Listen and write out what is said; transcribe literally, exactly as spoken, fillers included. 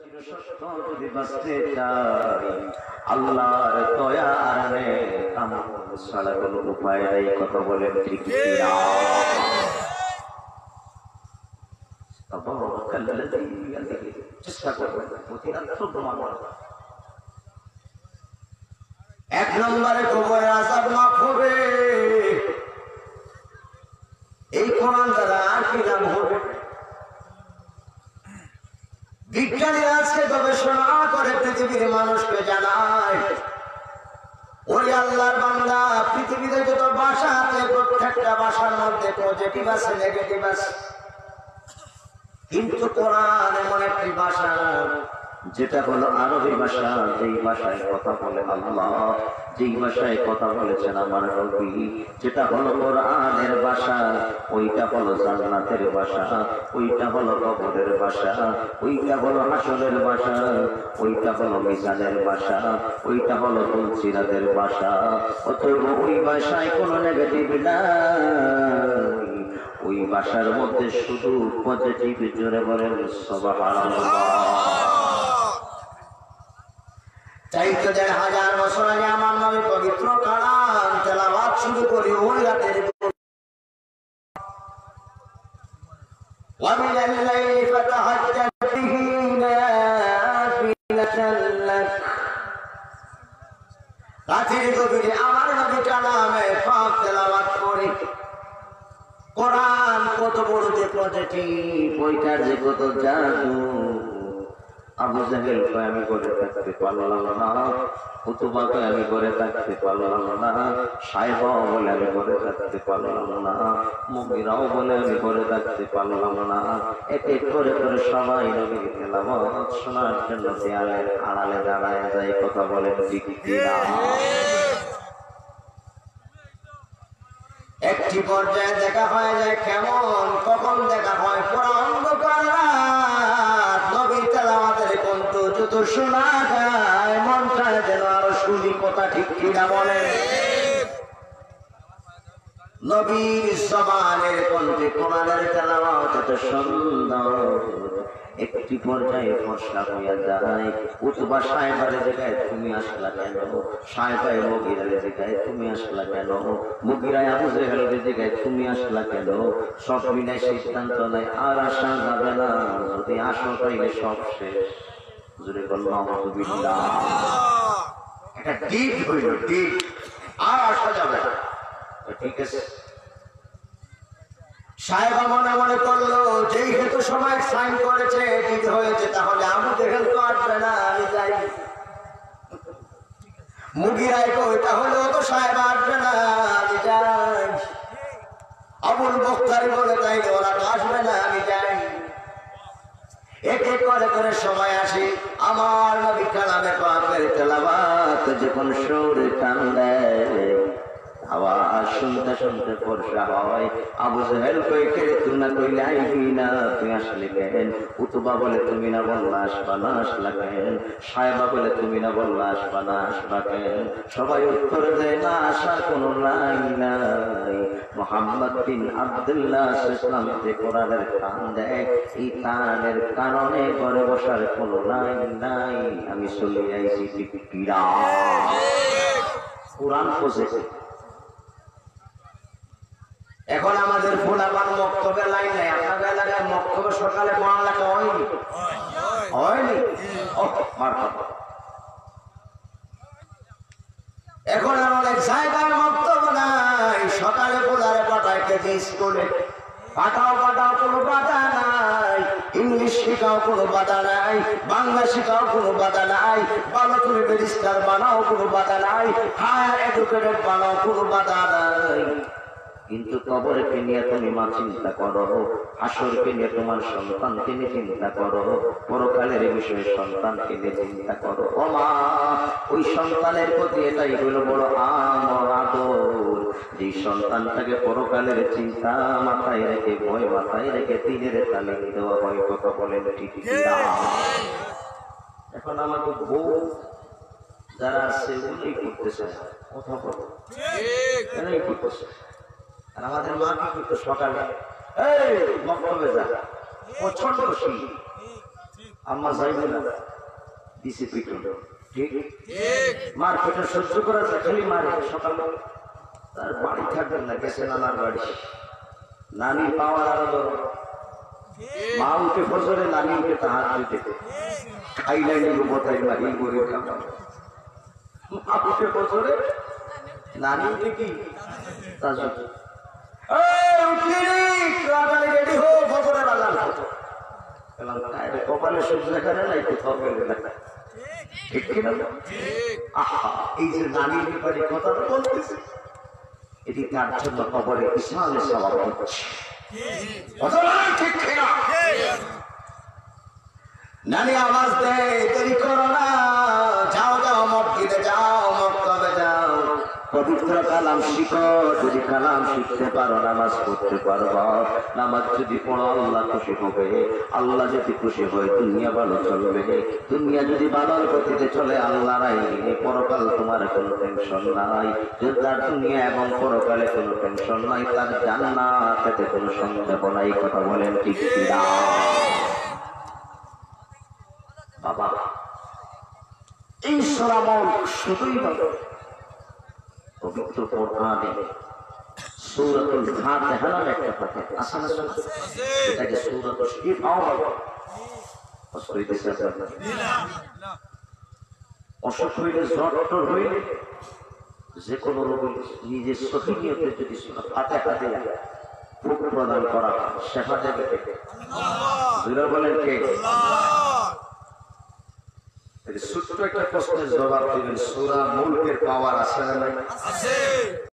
চিরসত্য যদি বাঁচতে চাই আল্লাহর দয়া আর নেক আমল ছাড়া কোনো উপায় নাই। কথা বলেন ঠিক কিনা? চেষ্টা করবেন এক নম্বরে কবরের আযাব মাফ হবে। এই কোরআন দ্বারা আর কি লাভ হবে? বিজ্ঞানীরা আজকে গবেষণা করে পৃথিবীর মানুষকে জানায় ওই আল্লাহর বান্দা পৃথিবীতে যত ভাষা আছে প্রত্যেকটা ভাষার মধ্যে পজিটিভ আছে, নেগেটিভ আছে, কিন্তু কোরআন এমন একটি ভাষা যেটা হলো আরবি ভাষা, যেই ভাষায় কথা বলে আল্লাহ, যেই ভাষায় কথা বলেছেন আমার নবী, যেটা হলো কোরআনের ভাষা, ওইটা হলো জান্নাতের ভাষা, ওইটা হলো কবরের ভাষা, ওইটা হলো হাসরের ভাষা, ওইটা হলো মিজানের ভাষা, ওইটা হলো তুলসিরাতের ভাষা। অতএব ওই ভাষায় কোনো নেগেটিভ নাই, ওই ভাষার মধ্যে শুধু পজিটিভ। জোরে বলেন সুবহানাল্লাহ। চাইতে দেড় হাজার বছর আগে আমার নবী পবিত্র কোরআন তেলাওয়াত শুরু করি ওই রাতের ومن الليل فتهجد به نافلة لك। রাতের গভীরে আমার নবী কালামে পাক তেলাওয়াত করি। কোরআন কত বড় যে পজিটিভ, ওইটার যে কত জাদু। আবু জাহেলকে আমি করে থাকতে পারলাম না, উতবাকে আমি করে থাকতে পারলাম না, সাইবা বলে আমি করে থাকতে পারলাম না, মুগিরাও বলে আমি করে থাকতে পারলাম না। এক এক করে করে সবাই নবীর তেলাওয়াত শোনার জন্য দেয়ালের আড়ালে দাঁড়ায় যায়। কথা বলেন ঠিক কিনা? একটি পর্যায়ে দেখা হয়ে যায় কেমন, কখন দেখা হয় পুরো অন্ধকার রাত, নবীর তেলাওয়াতের কণ্ঠ যত শোনা যায় মনটা যেন আরো শুনি। কথা ঠিক কিনা বলে? নবীর জবানের কণ্ঠে কোরআনের তেলাওয়াত এত সুন্দর। একটি পর্যায়ে ফসলা হইয়া যায়। উতবা সাহেবের জায়গায় তুমি আসলা কেন? সাহেবাই মুগিরার জায়গায় তুমি আসলা কেন? মুগিরায় আবু জাহেলের জায়গায় তুমি আসলা কেন? সব মিলাই সিদ্ধান্ত নেয় আর আসা যাবে না, যদি আসো তাইলে সব শেষ। জোরে বললাম আলহামদুলিল্লাহ। এটা ডিপ হইল, ডিপ, আর আসা যাবে না। ঠিক আছে, সাহেবা মনে মনে করলো যেই হেতু সময় সাইন করেছে ঠিক হয়েছে, তাহলে আবু জাহেল তো আসবে না, আমি যাই। মুগিরাই তো তাহলে তো সাহেবা আসবে না, আমি যাই। আবুল বক্তারি বলে তাই ওরা তো আসবে না, আমি যাই। এক এক করে করে সময় আসে। আমার নবী কালামে পাকের তেলাওয়াত যখন সুরে টান দেয়, আওয়াজ শুনতে শুনতে ফর্সা হয়। আবু জাহেল কই কে তুই না কইলে আইবি না, তুই আসলে কেন? উতবা বলে তুমি না বললা আসবা না, আসলা কেন? সাহেবা বলে তুমি না বললা আসবা না, আসবা কেন? সবাই উত্তর দেয় না আসার কোনো নাই নাই। মুহাম্মদ বিন আব্দুল্লাহ ইসলাম যে কোরআনের কান দেয়, এই কানের কারণে ঘরে বসার কোনো নাই নাই। আমি চলে আইছি ঠিক কিনা? কোরআন পৌঁছেছে। এখন আমাদের ফুলাবান মক্তবে লাইন নাই। আপনাদের এলাকায় মক্তবে সকালে পড়ালেখা হয়নি? হয়নি? এখন অনেক জায়গায় মক্তব নাই। সকালে পোলারে পাঠায় কেজি স্কুলে, পাঠাও পাঠাও কোনো বাধা নাই। ইংলিশ শিখাও কোনো বাধা নাই, বাংলা শিখাও কোনো বাধা নাই, ভালো তুমি ব্যারিস্টার বানাও কোনো বাধা নাই, হায়ার এডুকেটেড বানাও কোনো বাধা নাই। কিন্তু কবরকে নিয়ে তুমি মা চিন্তা করো, হাসরকে নিয়ে তোমার সন্তানকে নিয়ে চিন্তা করো, পরকালের বিষয়ে সন্তানকে নিয়ে চিন্তা করো। ও মা, ওই সন্তানের প্রতি এটাই হলো বড় আমর আদর, যে সন্তানটাকে পরকালের চিন্তা মাথায় রেখে, ভয় মাথায় রেখে দিনের তালিম দেওয়া হয়। কথা বলেন ঠিক কিনা? এখন আমাকে বউ যারা আছে ওই করতেছে, কথা বলো এরাই করতেছে। আর আমাদের মা কি করতো? সকালে এই মক্তবে যা, প্রচন্ড শীত, আম্মা যাইবে না দিছে পিটুন ঠিক মার পেটা সহ্য করা যায় খালি মারে সকালবেলা তার বাড়ি থাকবেন না গেছে নানার বাড়ি নানির পাওয়ার আলাদা মা উঠে ফজরে নানি উঠে তাহার দিতে খাইলাই নিল বোতাই মারি করে খাওয়া মা উঠে ফজরে নানি উঠে কি তাজুদ এই উঠলি তাড়াতাড়ি রেডি হো ফজরের আজান এলাম তাইরে কপালে সূর্য দেখা যায় না কোথাও গেলে না ঠিক কিনা আহা এই যে নানির ব্যাপারে কথা বলতেছে এটি তার জন্য কবরে ইসলামের সওয়াব হচ্ছে ঠিক কিনা নানি আওয়াজ দেয় দেরি করো না যাও যাও মসজিদে যাও মক্তবে যাও পবিত্র কালাম শিখো যদি কালাম শিখতে পারো নামাজ পড়তে পারবা নামাজ যদি পড়ো আল্লাহ খুশি হবে আল্লাহ যদি খুশি হয় দুনিয়া ভালো চলবে দুনিয়া যদি ভালোর গতিতে চলে আল্লাহ নাই পরকাল তোমার কোনো টেনশন নাই তার দুনিয়া এবং পরকালে কোনো টেনশন নাই তার জান্নাতে কোনো সন্দেহ নাই কথা বলেন ঠিক কিনা বাবা এই সরামল শুধুই নয় পবিত্র কোরআনে সূরাতুল ফাতিহা নামে একটা পাঠে আছে না এটাকে সূরাতুল শিফা বলে অসুবিধা আছে না অসুখ হইলে জ্বর টর হইলে যে কোনো রোগী নিজের সঠিক নিয়তে যদি সূরা ফাতিহা দিয়ে ফুক প্রদান করা শেফা দেবে কে আল্লাহ বলেন কে ছোট্ট একটা প্রশ্নের জবাব দিবেন সূরা মুলকের পাওয়ার আছে না নাই? আছে।